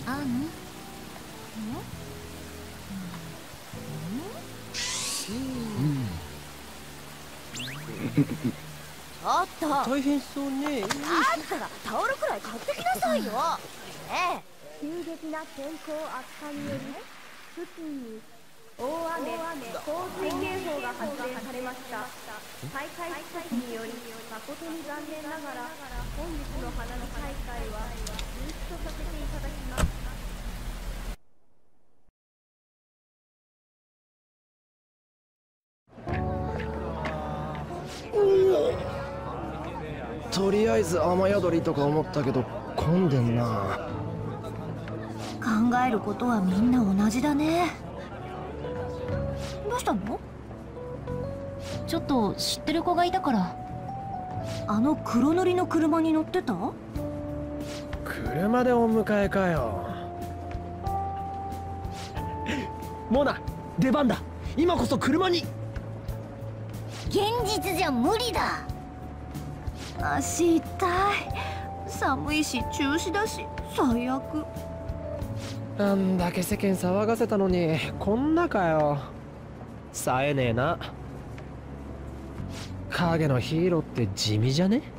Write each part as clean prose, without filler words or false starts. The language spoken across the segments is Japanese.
ちょっと大変そうね。 あったらタオルくらい買ってきなさいよ。ねえ、 急激な天候悪化により付近に大雨洪水警報が発令されました。大会施設により誠に残念ながら本日の花火大会は中止とさせていただきます。 とりあえず雨宿りとか思ったけど混んでんな。 考えることはみんな同じだね。どうしたの？ ちょっと知ってる子がいたから。 あの黒塗りの車に乗ってた？ 車でお迎えかよ。モナ、出番だ。今こそ車に。 現実じゃ無理だ。 足痛い。寒いし中止だし最悪。 あんだけ世間騒がせたのにこんなかよ。冴えねえな。影のヒーローって地味じゃね？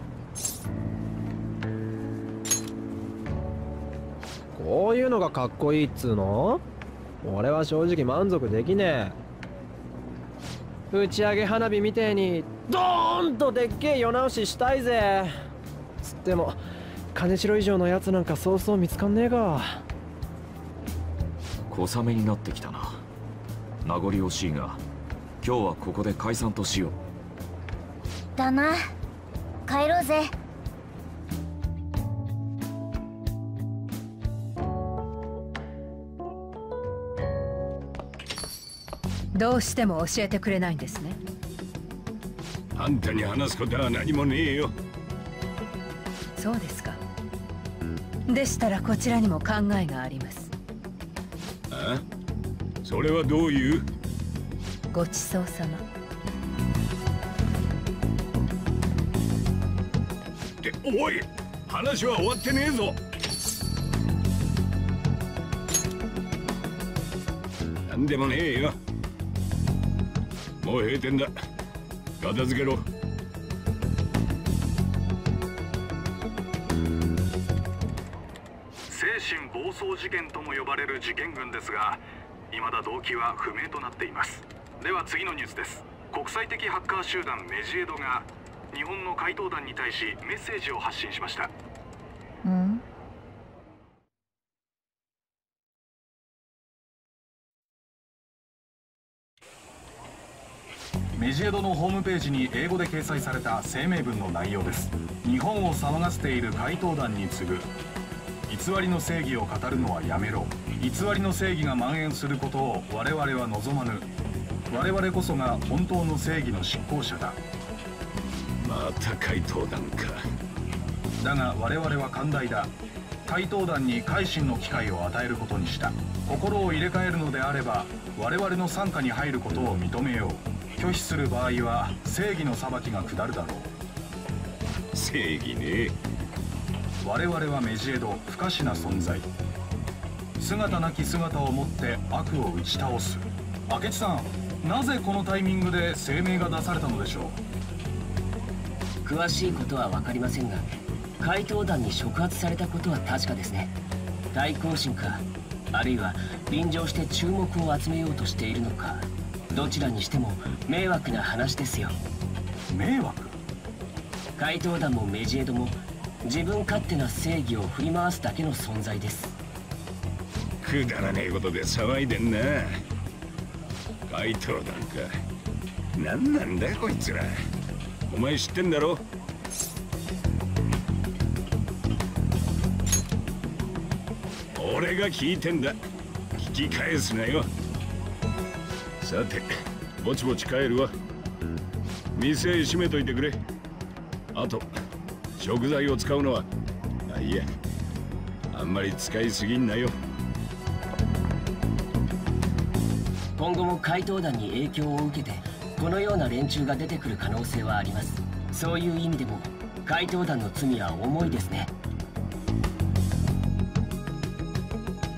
こういうのがかっこいいっつうの？俺は正直満足できねえ。打ち上げ花火みてえにドーンとでっけえ世直ししたいぜ。つっても金城以上のやつなんかそうそう見つかんねえか。 小雨になってきたな。名残惜しいが今日はここで解散としよう。 だな。帰ろうぜ。 どうしても教えてくれないんですね。 あんたに話すことは何もねえよ。 そうですか。でしたらこちらにも考えがあります。 あ？それはどういう？ ごちそうさま。 っておい、話は終わってねえぞ。なんでもねえよ。もう閉店だ。片付けろ。 精神暴走事件とも呼ばれる事件群ですが、未だ動機は不明となっています。では次のニュースです。国際的ハッカー集団メジエドが日本の怪盗団に対しメッセージを発信しました。 メジエドのホームページに英語で掲載された声明文の内容です。日本を騒がせている怪盗団に次ぐ、偽りの正義を語るのはやめろ。偽りの正義が蔓延することを我々は望まぬ。我々こそが本当の正義の執行者だ。 また怪盗団か。 だが我々は寛大だ。怪盗団に改心の機会を与えることにした。心を入れ替えるのであれば我々の傘下に入ることを認めよう。拒否する場合は正義の裁きが下るだろう。正義ね。 我々はメジエド、不可視な存在。姿なき姿をもって悪を打ち倒す。明智さん、なぜこのタイミングで声明が出されたのでしょう？ 詳しいことは分かりませんが、怪盗団に触発されたことは確かですね。対抗心か、あるいは便乗して注目を集めようとしているのか、どちらにしても迷惑な話ですよ。 迷惑？ 怪盗団もメジエドも自分勝手な正義を振り回すだけの存在です。 くだらねえことで騒いでんな。怪盗団か。何なんだよこいつら。お前知ってんだろ？俺が聞いてんだ。聞き返すなよ。さて、ぼちぼち帰るわ。店閉めといてくれ。あと食材を使うのは、いや、あんまり使いすぎんなよ。 今後も怪盗団に影響を受けてこのような連中が出てくる可能性はあります。そういう意味でも怪盗団の罪は重いですね。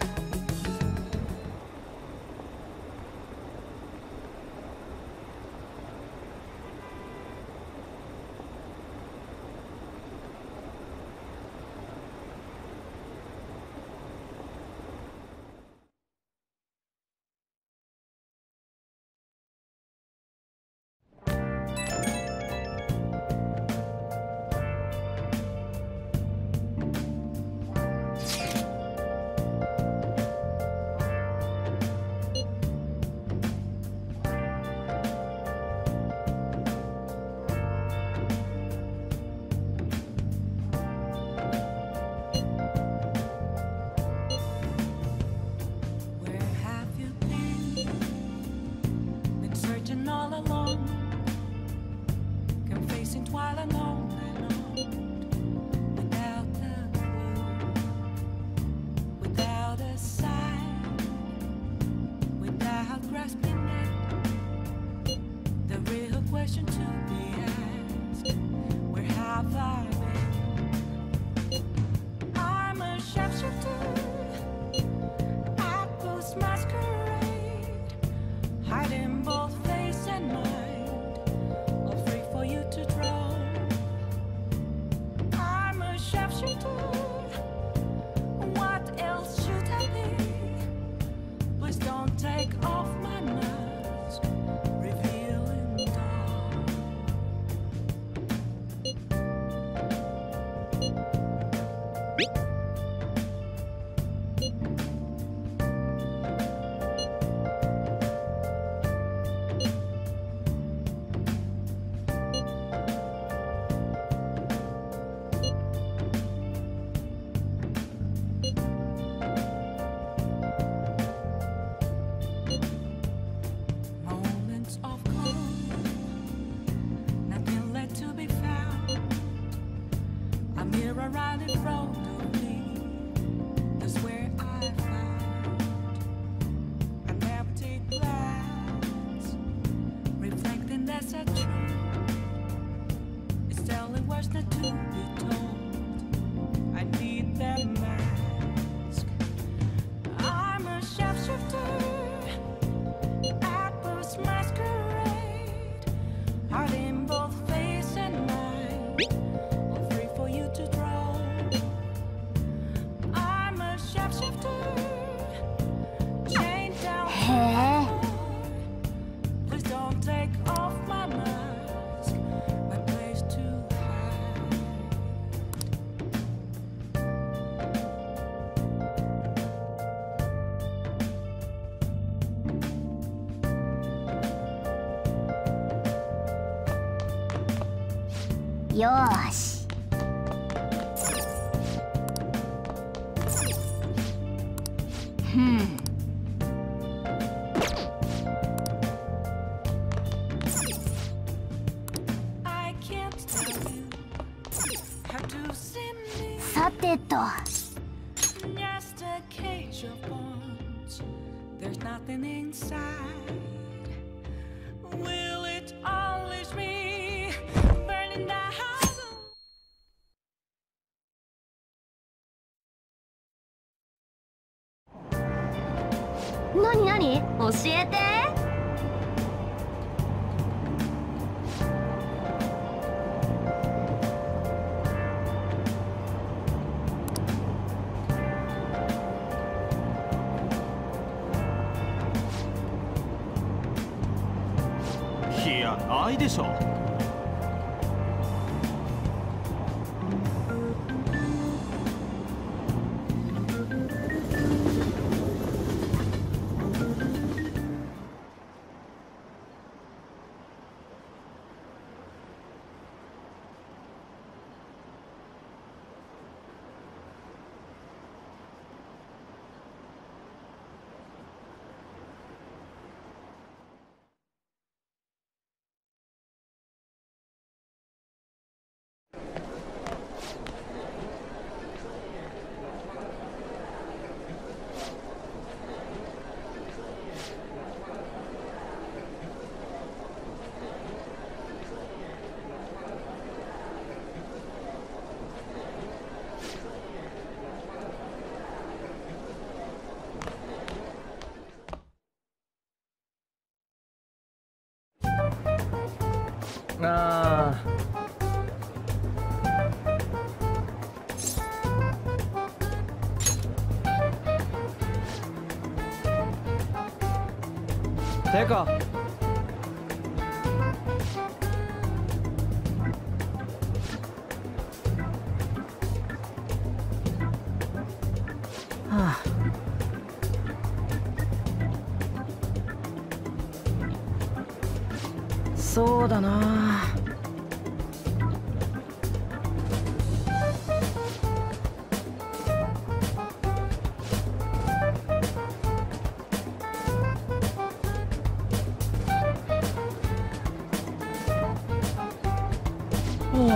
よーし。さてと。 何何？教えて。 いや、ないでしょ。 あーてかそうだな。おいおい。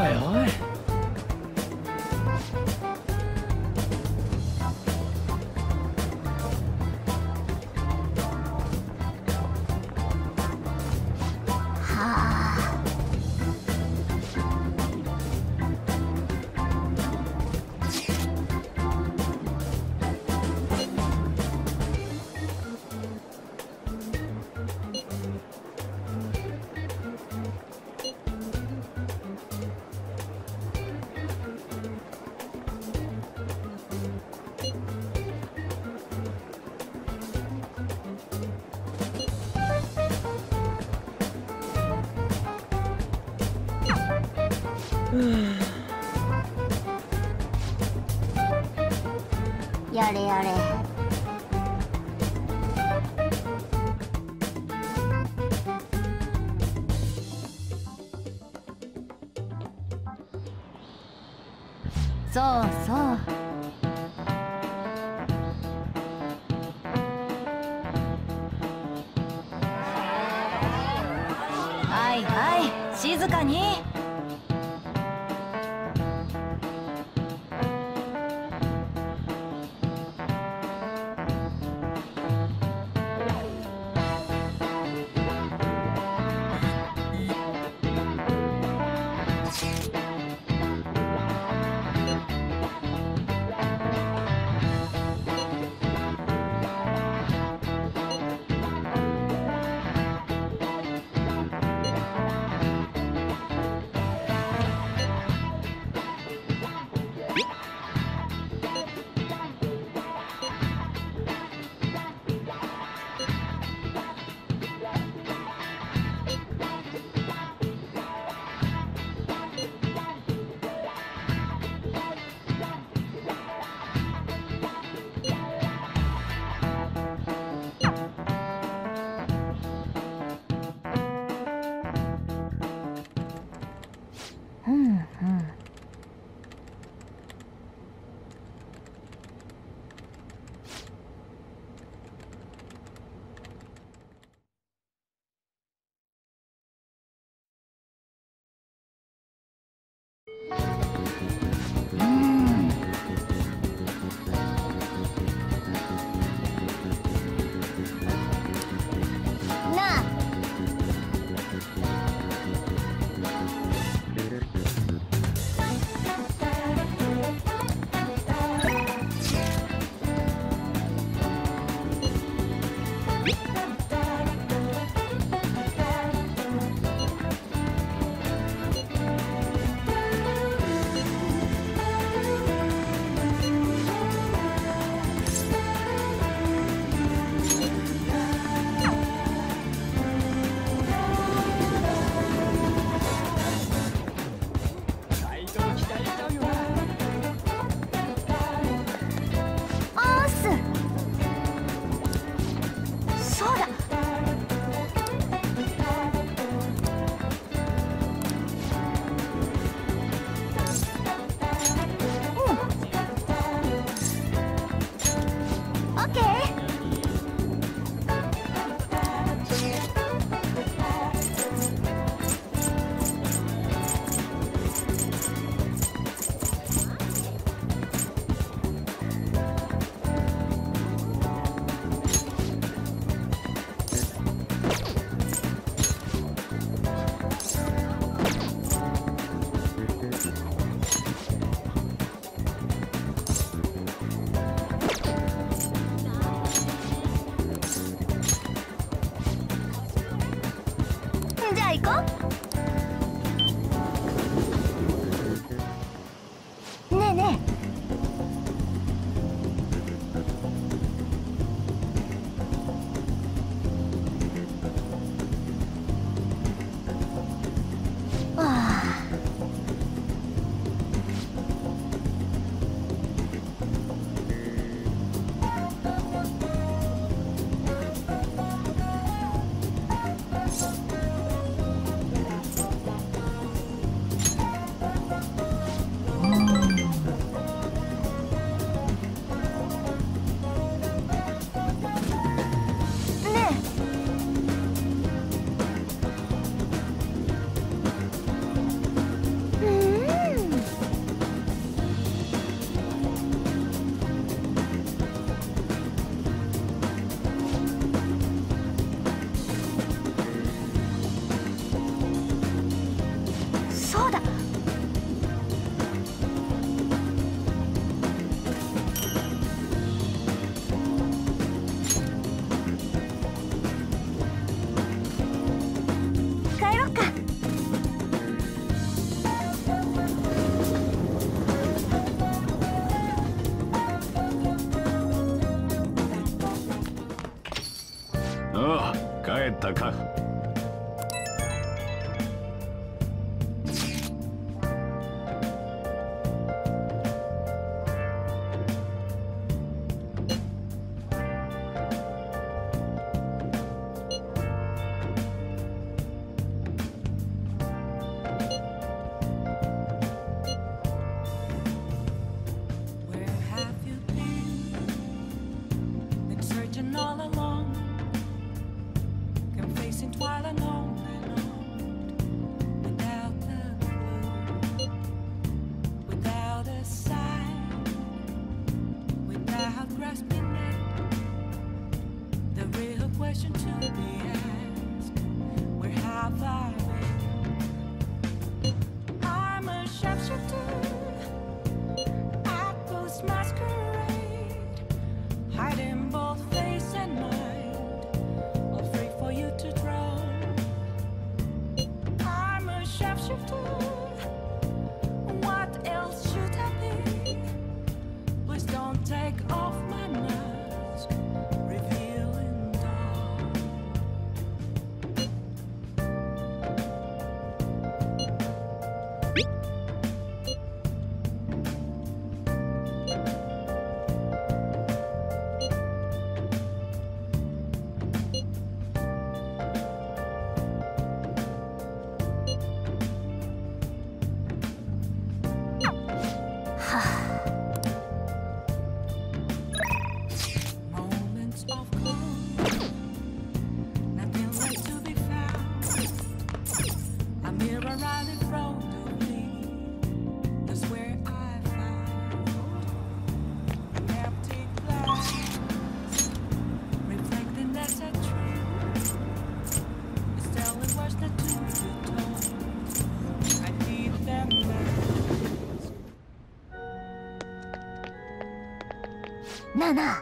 やれやれ。 そうそう。はいはい、静かに。 行こう。ねえねえ。 帰ったか。 all alone, confessing twilight on and on, without a clue, without a sign, without grasping it. The real question to be asked: where have I been? I'm a sharpshooter, at ghost masquerade, hiding both face and mind, afraid for you to drown. I'm a sharpshooter, what else should I be? Please don't take off my mask, revealing dawn. Moments of calm, nothing left to be found. A mirror right in front of me, that's where I found an empty glass, reflecting that's a truth. It's telling words that to be told. I need them back. ナナ。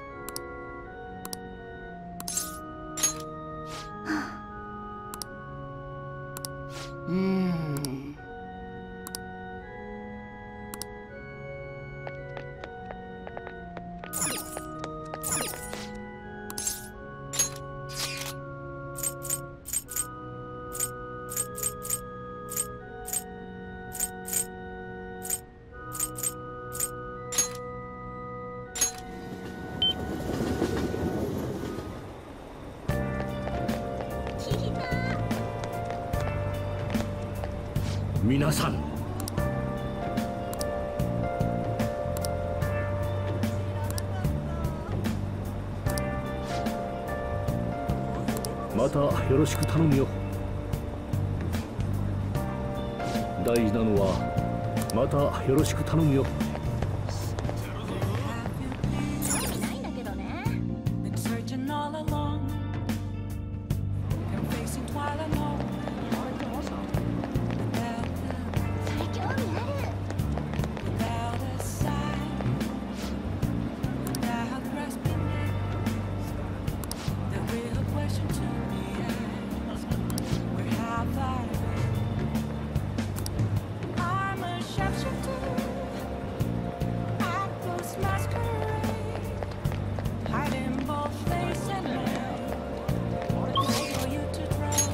皆さん、またよろしく頼むよ。大事なのはまたよろしく頼むよ。 Been searching all along, confessing twilight on without a sign, without grasping it. The real question to be asked: where have I been? I'm a sharpshooter, at ghost masquerade, hiding both face and mind, for you to drown.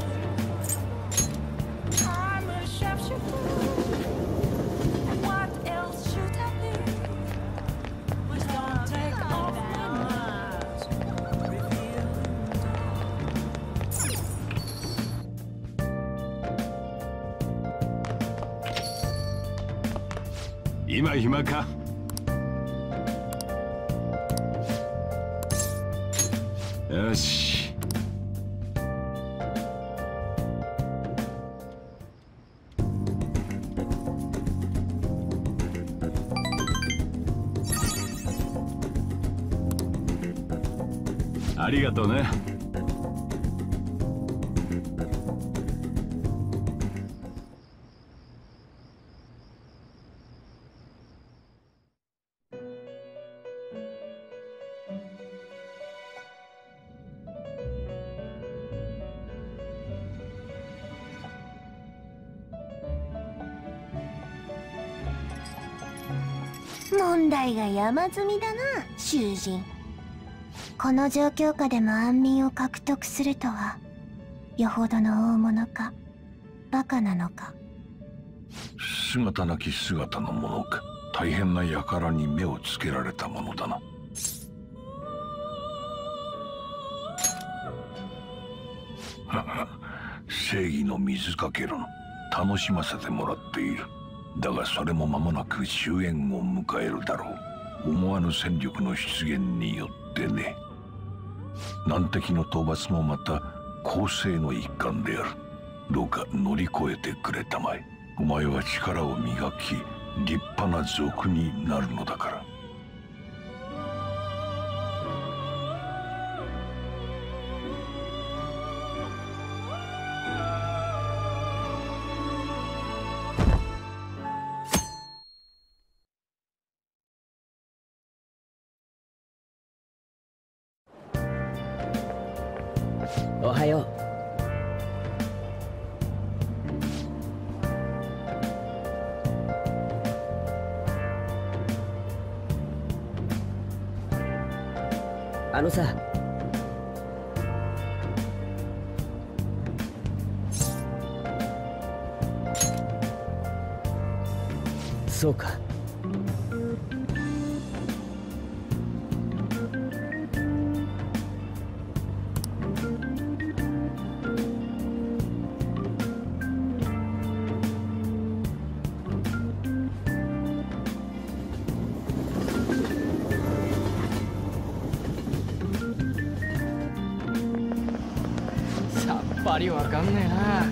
I'm a sharpshooter, what else should I be? Please don't take off my mask, revealing dawn. 今暇か？よし。ありがとうね。 問題が山積みだな、囚人。この状況下でも安眠を獲得するとは、よほどの大物か、バカなのか。 姿なき姿のものか。大変な輩に目をつけられたものだな。正義の水かけ論、楽しませてもらっている。だがそれも間もなく終焉を迎えるだろう。思わぬ戦力の出現によってね。 難敵の討伐もまた攻勢の一環である。どうか乗り越えてくれたまえ。お前は力を磨き立派な族になるのだから。 おはよう。あのさ、そうか。 さっぱりわかんねえな。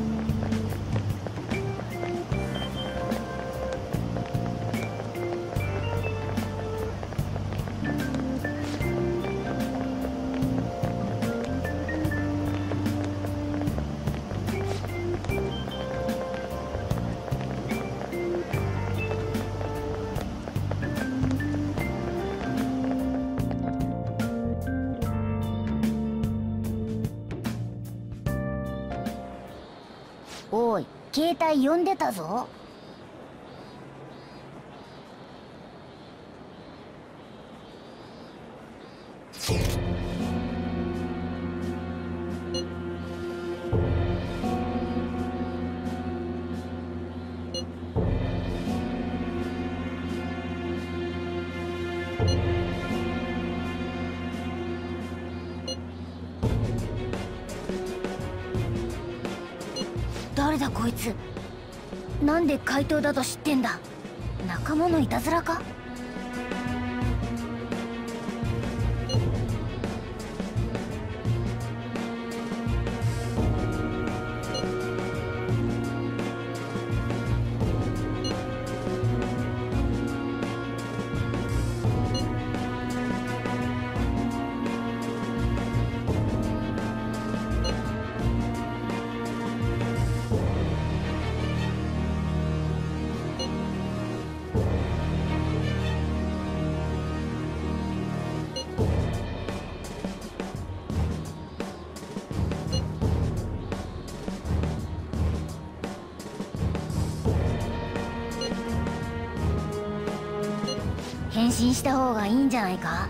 おい、携帯呼んでたぞ。誰だこいつ。なんで怪盗だと知ってんだ。仲間のいたずらか。変身した方がいいんじゃないか。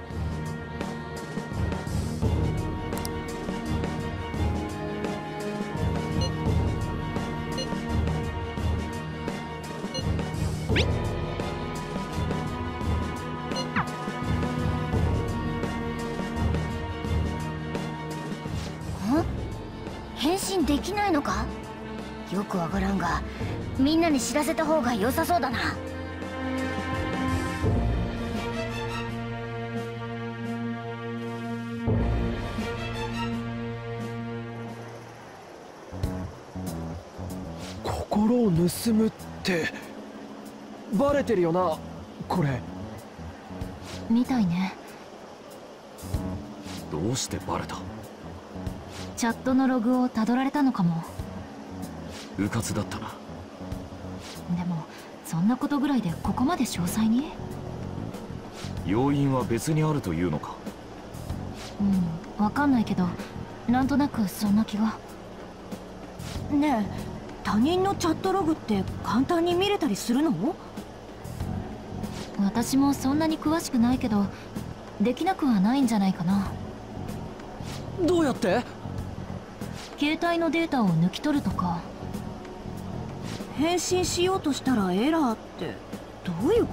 変身できないのか。よくわからんが、みんなに知らせた方が良さそうだな。 心を盗むってバレてるよな、これ。 みたいね。 どうしてバレた？ チャットのログをたどられたのかも。 迂闊だったな。 でもそんなことぐらいでここまで詳細に？ 要因は別にあるというのか？ わかんないけど、なんとなくそんな気が。 ねえ、他人のチャットログって簡単に見れたりするの？ 私もそんなに詳しくないけど、できなくはないんじゃないかな。 どうやって？ 携帯のデータを抜き取るとか。 変身しようとしたらエラーってどういうこと？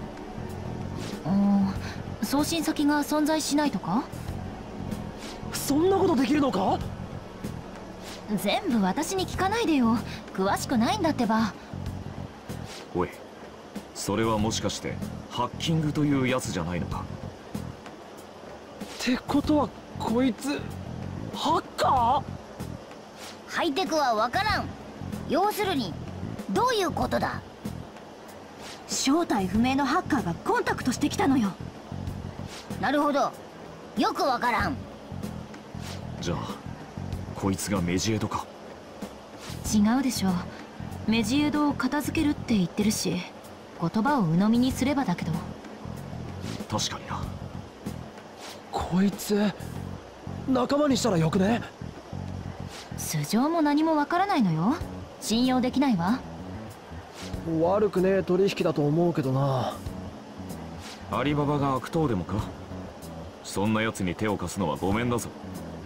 送信先が存在しないとか？ そんなことできるのか？ 全部私に聞かないでよ。詳しくないんだってば。 おい、それはもしかしてハッキングというやつじゃないのか？ ってことはこいつハッカー？ハイテクは分からん。要するにどういうことだ？ 正体不明のハッカーがコンタクトしてきたのよ。 なるほど、よく分からん。 じゃあこいつがメジエドか？ 違うでしょ。メジエドを片付けるって言ってるし、言葉を鵜呑みにすればだけど。 確かにな。 こいつ仲間にしたらよくね？ 素性も何もわからないのよ。信用できないわ。 悪くねえ取引だと思うけどな。 アリババが悪党でもか？そんな奴に手を貸すのはごめんだぞ。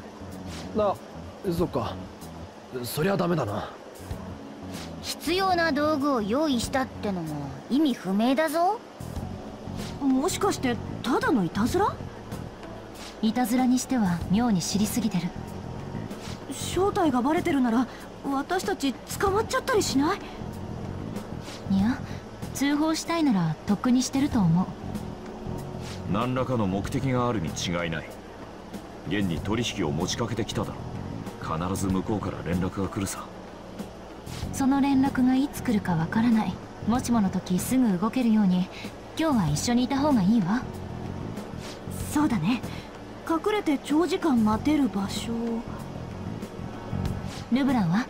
そっか。そりゃダメだな。 必要な道具を用意したってのも意味不明だぞ。 もしかしてただのいたずら？ いたずらにしては妙に知りすぎてる。 正体がバレてるなら私たち捕まっちゃったりしない？ いや、通報したいならとっくにしてると思う。 何らかの目的があるに違いない。現に取引を持ちかけてきただろ。必ず向こうから連絡が来るさ。 その連絡がいつ来るかわからない。もしもの時すぐ動けるように今日は一緒にいた方がいいわ。 そうだね。隠れて長時間待てる場所。 ルブランは？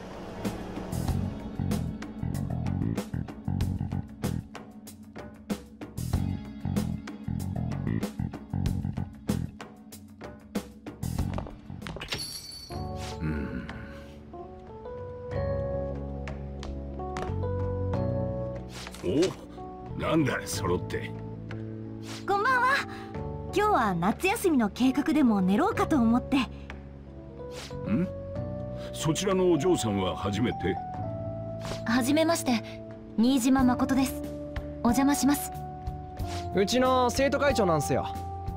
お、なんだ揃って。 こんばんは。今日は夏休みの計画でも練ろうかと思って。 ん？そちらのお嬢さんは初めて？ はじめまして、新島誠です。お邪魔します。 うちの生徒会長なんすよ。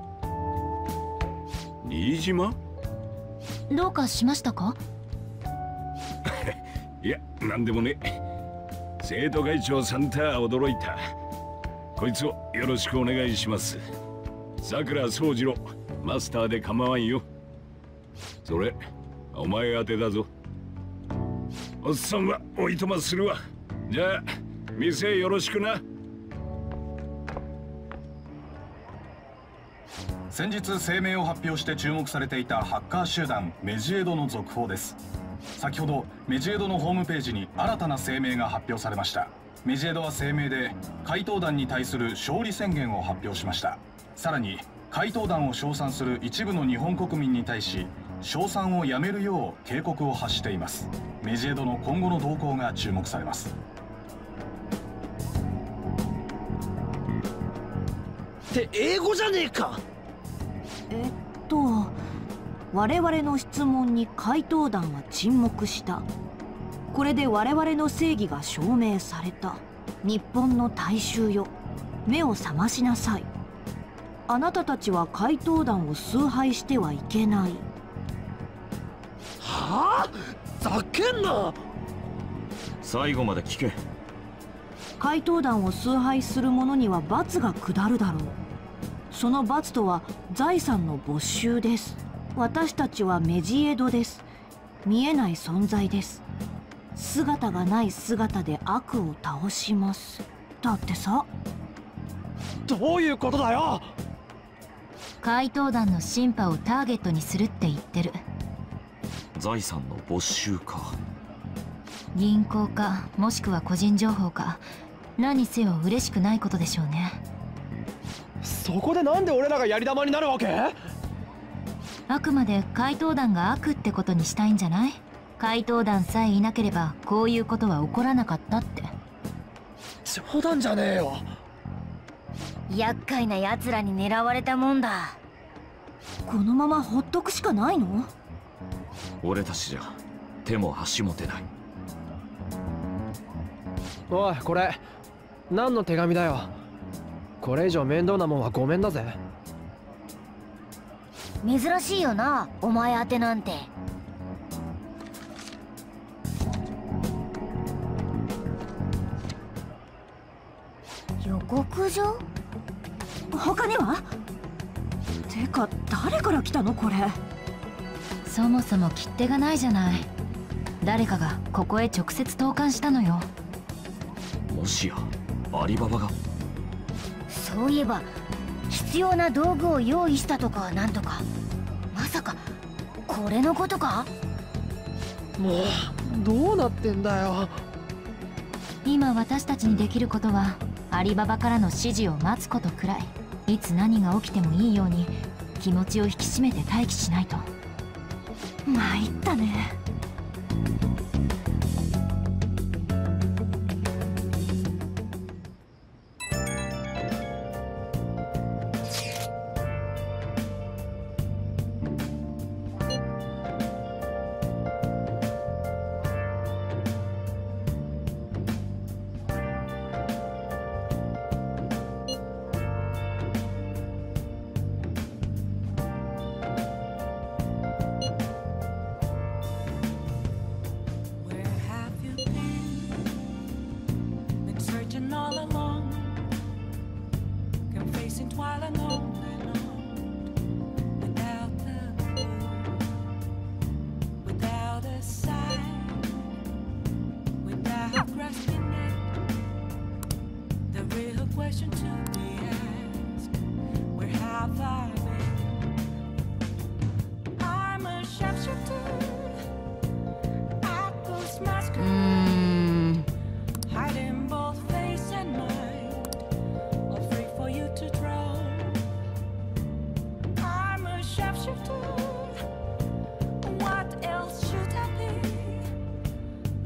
新島？ どうかしましたか？ いや、なんでもね。生徒会長さんた驚いた。こいつをよろしくお願いします。さくら宗次郎、マスターで構わんよ。それお前宛てだぞ。おっさんはおいとまするわ。じゃあ店よろしくな。 先日声明を発表して注目されていたハッカー集団メジエドの続報です。先ほどメジエドのホームページに新たな声明が発表されました。メジエドは声明で怪盗団に対する勝利宣言を発表しました。さらに怪盗団を称賛する一部の日本国民に対し称賛をやめるよう警告を発しています。メジエドの今後の動向が注目されます。 って英語じゃねえか。 我々の質問に怪盗団は沈黙した。これで我々の正義が証明された。日本の大衆よ、目を覚ましなさい。あなたたちは怪盗団を崇拝してはいけない。 はあ？ざけんな。 最後まで聞け。 怪盗団を崇拝する者には罰が下るだろう。その罰とは財産の没収です。私たちはメジエドです。見えない存在です。姿がない姿で悪を倒します。だってさ。 どういうことだよ。 怪盗団のシンパをターゲットにするって言ってる。 財産の没収か。 銀行かもしくは個人情報か、何にせよ嬉しくないことでしょうね。 そこでなんで俺らがやり玉になるわけ？ あくまで怪盗団が悪ってことにしたいんじゃない？怪盗団さえいなければこういうことは起こらなかったって。 冗談じゃねえよ。 厄介な奴らに狙われたもんだ。 このままほっとくしかないの？ 俺たちじゃ手も足も出ない。 おい、これ何の手紙だよ。これ以上面倒なもんはごめんだぜ。 珍しいよな、お前宛てなんて。予告状？ 他には？ てか誰から来たのこれ。 そもそも切手がないじゃない。誰かがここへ直接投函したのよ。 もしやアリババが。 そういえば必要な道具を用意したとかなんとか。まさかこれのことか。 もうどうなってんだよ。 今私たちにできることはアリババからの指示を待つことくらい。いつ何が起きてもいいように気持ちを引き締めて待機しないと。 参ったね。 All along, confessing while alone and on, without the clue, without a sign, without grasping it. The real question to be asked: where have I